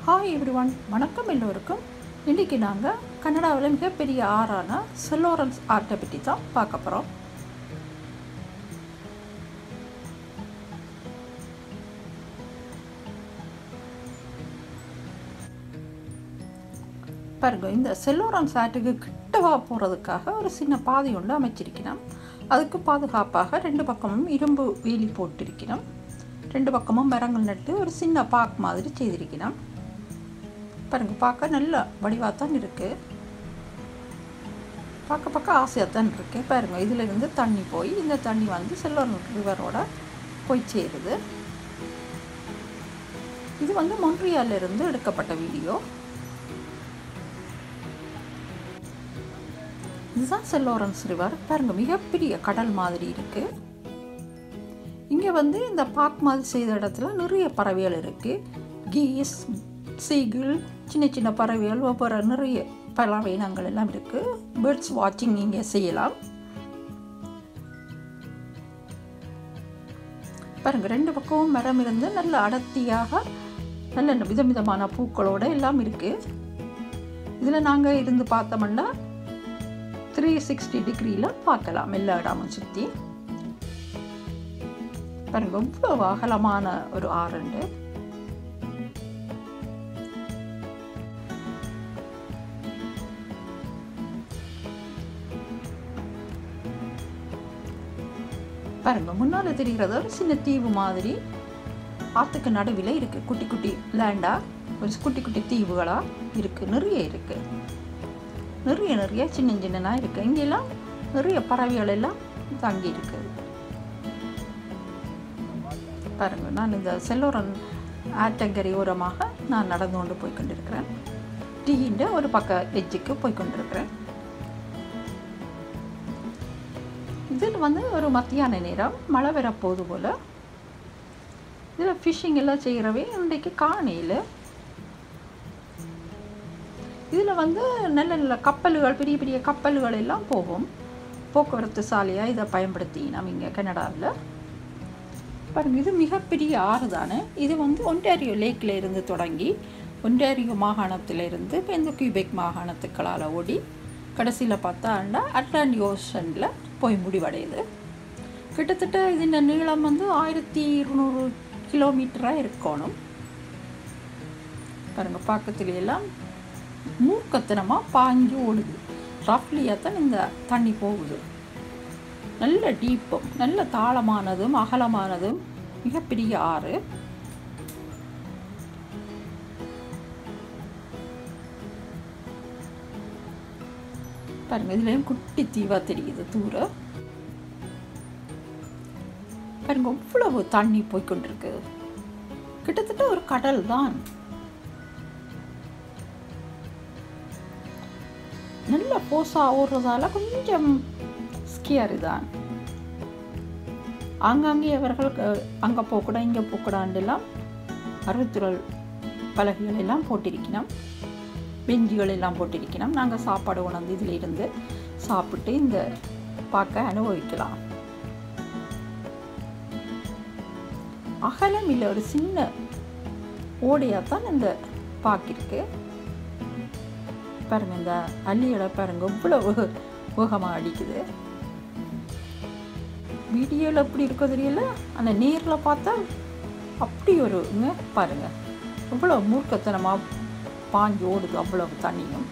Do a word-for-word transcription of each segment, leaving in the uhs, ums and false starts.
Hi everyone, வணக்கம் எல்லோருக்கும். இன்றைக்கி நாங்கள் கனடாவில் மிகப்பெரிய ஆறான சென்ட் லாரன்ஸ் ஆற்றை பற்றி தான் பார்க்க போகிறோம். பாருங்க, இந்த சென்ட் லாரன்ஸ் ஆற்றுக்கு கிட்டவா போகிறதுக்காக ஒரு சின்ன பாதை ஒன்று அமைச்சிருக்கணும். அதுக்கு பாதுகாப்பாக ரெண்டு பக்கமும் இரும்பு வேலி போட்டிருக்கணும். ரெண்டு பக்கமும் மரங்கள் நட்டு ஒரு சின்ன பார்க் மாதிரி செய்திருக்கணும். பாருங்க, பார்க்க நல்ல வடிவாக தான் இருக்குது. பார்க்க பார்க்க ஆசையாக தான் இருக்குது. பாருங்க, இதிலிருந்து தண்ணி போய் இந்த தண்ணி வந்து சென்ட் லாரன்ஸ் ரிவரோட போய் சேருது. இது வந்து மொன்ட்ரியாலில் இருந்து எடுக்கப்பட்ட வீடியோ. இதுதான் சென்ட் லாரன்ஸ் ரிவர். பாருங்க, மிகப்பெரிய கடல் மாதிரி இருக்குது. இங்கே வந்து இந்த பார்க் மாதிரி செய்த இடத்துல நிறைய பறவைகள் இருக்குது. கீஸ், சீகிள், சின்ன சின்ன பறவைகள், ஒவ்வொரு நிறைய பறவை இனங்கள் எல்லாம் இருக்குது. பேர்ட்ஸ் வாட்சிங் இங்கே செய்யலாம். பாருங்க, ரெண்டு பக்கமும் மரம் இருந்து நல்ல அடர்த்தியாக நல்ல விதவிதமான பூக்களோடு எல்லாம் இருக்குது. இதில் நாங்கள் இருந்து பார்த்தோம்னா த்ரீ சிக்ஸ்டி டிகிரியில் பார்க்கலாம் எல்லா இடமும் சுற்றி. பாருங்க, இவ்வளோ அகலமான ஒரு ஆறுண்டு. பாருங்க, முன்னால் தெரிகிறது ஒரு சின்ன தீவு மாதிரி ஆற்றுக்கு நடுவில் இருக்குது. குட்டி குட்டி லேண்டாக ஒரு குட்டி குட்டி தீவுகளாக இருக்குது. நிறைய இருக்குது, நிறைய நிறைய சின்ன சின்னதாக இருக்குது. இங்கெல்லாம் நிறைய பறவைகள் எல்லாம் தங்கி இருக்குது. பாருங்க, நான் இந்த சென்ட் லாரன்ஸ் ஆற்றங்கரை ஓரமாக நான் நடந்து கொண்டு போய் கொண்டிருக்கிறேன். டீன்ற ஒரு பக்க எஜ்ஜுக்கு போய் கொண்டிருக்கிறேன். இதில் வந்து ஒரு மத்தியான நேரம் மழை வரப்போகுது போல். இதில் ஃபிஷ்ஷிங் எல்லாம் செய்கிறவே இன்றைக்கு காணையில். இதில் வந்து நல்ல நல்ல கப்பல்கள், பெரிய பெரிய கப்பல்கள் எல்லாம் போகும். போக்குவரத்து சாலையாக இதை பயன்படுத்தி நம்ம இங்கே கனடாவில். பாருங்கள், இது மிகப்பெரிய ஆறு தானே. இது வந்து ஒன்டாரியோ லேக்கில் இருந்து தொடங்கி ஒன்டாரியோ மாகாணத்தில் இருந்து இப்போ இந்த கியூபெக் மாகாணத்துக்களால் ஓடி கடைசியில் பார்த்தாண்டா அட்லாண்டிக் ஓஷனில் போய் முடிவடையுது. கிட்டத்தட்ட இதன் நீளம் வந்து ஆயிரத்தி இருநூறு கிலோமீட்டராக இருக்கணும். பாருங்கள், பக்கத்துல எல்லாம் மூர்க்கத்தனமாக பாஞ்சு ஓடுது. ரஃப்லியாக தான் இந்த தண்ணி போகுது. நல்ல டீப்பும் நல்ல தாளமானதும் அகலமானதும் மிகப்பெரிய ஆறு. பாருங்க, இதுலயும் குட்டி தீவா தெரியுது தூர. பாருங்க, இவ்வளவு தண்ணி போய்கொண்டிருக்கு. கிட்டத்தட்ட ஒரு கடல் தான். நல்ல போசா ஓடுறதால கொஞ்சம் ஸ்கியர் தான். ஆங்காங்கே அவர்கள் அங்கே போக்கூடா இங்கே போக்கூடாண்டெல்லாம் அறிவுறுத்தல் பலகைகள் எல்லாம் போட்டிருக்கணும். பெஞ்சுகள் எல்லாம் போட்டிருக்கணும். நாங்கள் சாப்பாடு உணர்ந்து இதில் இருந்து சாப்பிட்டு இந்த பார்க்க அனுபவிக்கலாம். அகலம் இல்லை, ஒரு சின்ன ஓடையாக தான் இந்த பார்க்கிருக்கு. பாருங்க, இந்த அள்ளியோட பாருங்க இவ்வளவு வேகமாக அடிக்குது. வீடியோவில் எப்படி இருக்கோ தெரியல, ஆனால் நேரில் பார்த்தா அப்படி ஒரு பாருங்க இவ்வளோ மூர்க்கத்தனமாக பாஞ்சு ஓடுது அவ்வளவு தண்ணியும்.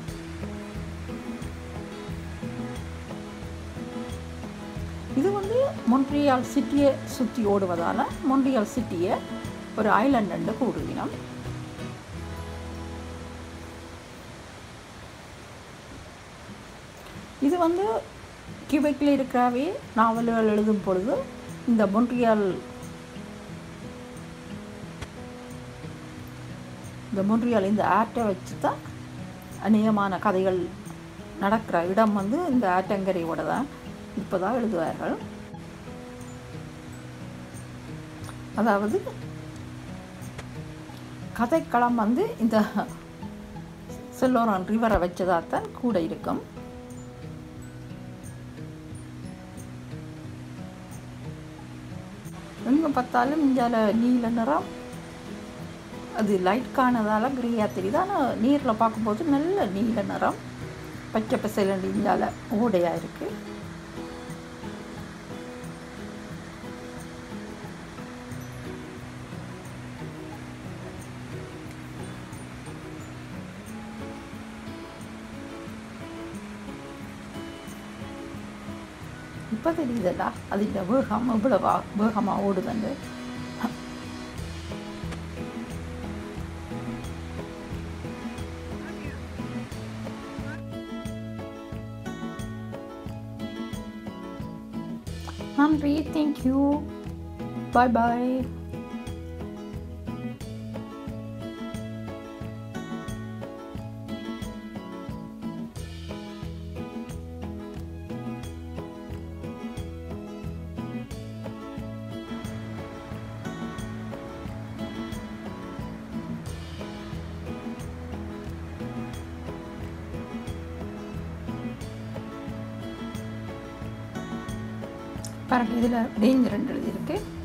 இது வந்து மொன்ட்ரியால் சிட்டியை சுற்றி ஓடுவதால் மொன்ட்ரியால் சிட்டியை ஒரு ஐலண்ட் கூறுகிறோம். இது வந்து கியூபெக்கில் இருக்கிறாவே நாவல்கள் எழுதும் பொழுது இந்த மொன்ட்ரியால் இந்த மொன்ட்ரியால் இந்த ஆற்றை வச்சு தான் அநேகமான கதைகள் நடக்கிற இடம் வந்து இந்த ஆற்றங்கரையோட தான் இப்போ தான் எழுதுவார்கள். அதாவது கதைக்களம் வந்து இந்த சென்ட் லாரன்ஸ் ரிவரை வச்சதாக தான் கூட இருக்கும். எங்கே பார்த்தாலும் இந்தியாவில் நீல நிறம் அது லைட் காணதால் கிரேயாக தெரியுது. ஆனால் நீரில் பார்க்கும்போது நல்ல நீல நிறம், பச்சை பசையில் இந்தியாவில் ஓடையாக இருக்குது. இப்போ தெரியுதுடா அதில் வேகம் இவ்வளவா வேகமாக ஓடுதுண்டு. நன்றி, தேங்க்யூ, பாய் பாய். பாருங்கள், இதில் டேஞ்சர் எழுதியிருக்கு.